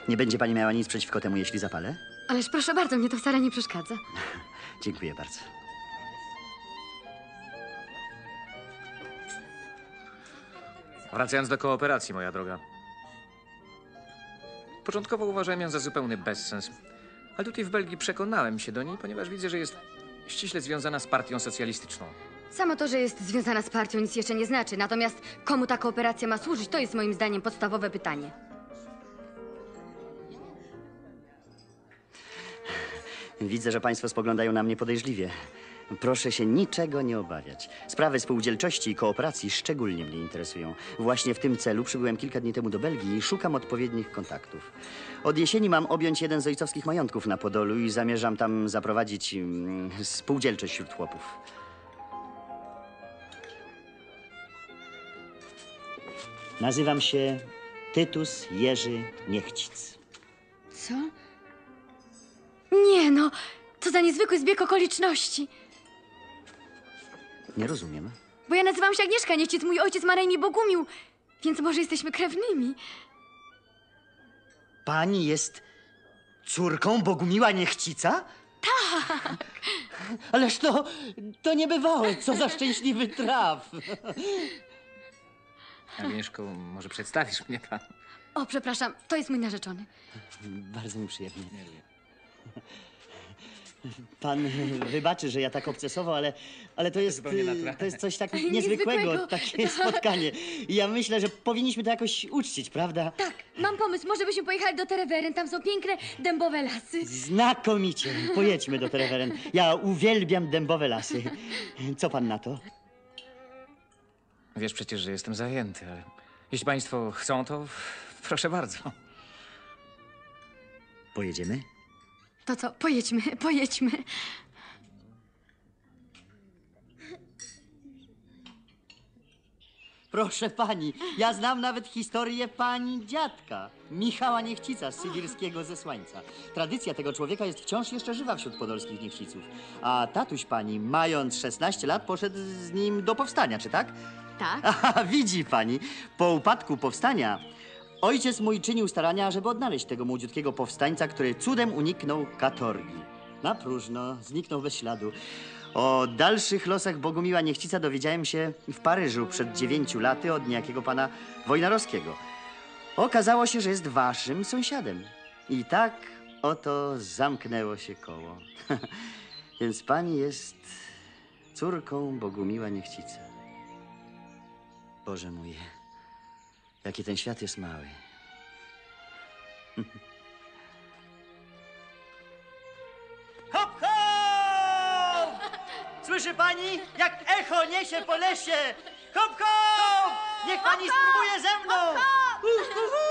Nie będzie pani miała nic przeciwko temu, jeśli zapalę? Ależ proszę bardzo, mnie to wcale nie przeszkadza. Dziękuję bardzo. Wracając do kooperacji, moja droga. Początkowo uważałem ją za zupełny bezsens. Ale tutaj w Belgii przekonałem się do niej, ponieważ widzę, że jest ściśle związana z partią socjalistyczną. Samo to, że jest związana z partią, nic jeszcze nie znaczy. Natomiast komu ta kooperacja ma służyć, to jest moim zdaniem podstawowe pytanie. Widzę, że państwo spoglądają na mnie podejrzliwie. Proszę się niczego nie obawiać. Sprawy spółdzielczości i kooperacji szczególnie mnie interesują. Właśnie w tym celu przybyłem kilka dni temu do Belgii i szukam odpowiednich kontaktów. Od jesieni mam objąć jeden z ojcowskich majątków na Podolu i zamierzam tam zaprowadzić spółdzielczość wśród chłopów. Nazywam się Tytus Jerzy Niechcic. Co? Nie no, co za niezwykły zbieg okoliczności. Nie rozumiem. Bo ja nazywam się Agnieszka Niechcic, mój ojciec ma na imię Bogumił, więc może jesteśmy krewnymi. Pani jest córką Bogumiła Niechcica? Tak. Ależ to niebywałe. Co za szczęśliwy traf. Agnieszko, może przedstawisz mnie pan? O, przepraszam, to jest mój narzeczony. Bardzo mi przyjemnie. Pan wybaczy, że ja tak obcesował, ale to jest, zupełnie naturalne. to jest coś tak niezwykłego, Niezwykłego. takie spotkanie. I ja myślę, że powinniśmy to jakoś uczcić, prawda? Tak, mam pomysł, może byśmy pojechali do Tereveren, tam są piękne dębowe lasy. Znakomicie. Pojedźmy do Tereveren. Ja uwielbiam dębowe lasy. Co pan na to? Wiesz przecież, że jestem zajęty, ale jeśli państwo chcą, to proszę bardzo. Pojedziemy? To co, pojedźmy, pojedźmy. Proszę pani, ja znam nawet historię pani dziadka, Michała Niechcica z sybirskiego zesłańca. Tradycja tego człowieka jest wciąż jeszcze żywa wśród podolskich Niechciców. A tatuś pani, mając 16 lat, poszedł z nim do powstania, czy tak? Tak? Aha, widzi pani, po upadku powstania ojciec mój czynił starania, żeby odnaleźć tego młodziutkiego powstańca, który cudem uniknął katorgi. Na próżno, zniknął bez śladu. O dalszych losach Bogumiła Niechcica dowiedziałem się w Paryżu przed 9 laty od niejakiego pana Wojnarowskiego. Okazało się, że jest waszym sąsiadem. I tak oto zamknęło się koło. Więc pani jest córką Bogumiła Niechcica. Boże mój, jaki ten świat jest mały. Hop, hop! Słyszy pani, jak echo niesie po lesie? Hop, hop! Niech pani spróbuje ze mną!